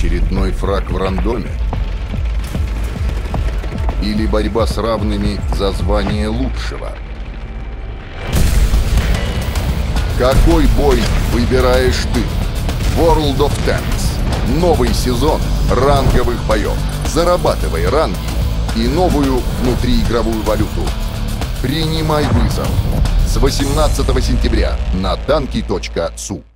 Очередной фраг в рандоме? Или борьба с равными за звание лучшего? Какой бой выбираешь ты? World of Tanks. Новый сезон ранговых боев. Зарабатывай ранги и новую внутриигровую валюту. Принимай вызов с 18 сентября на tanki.su.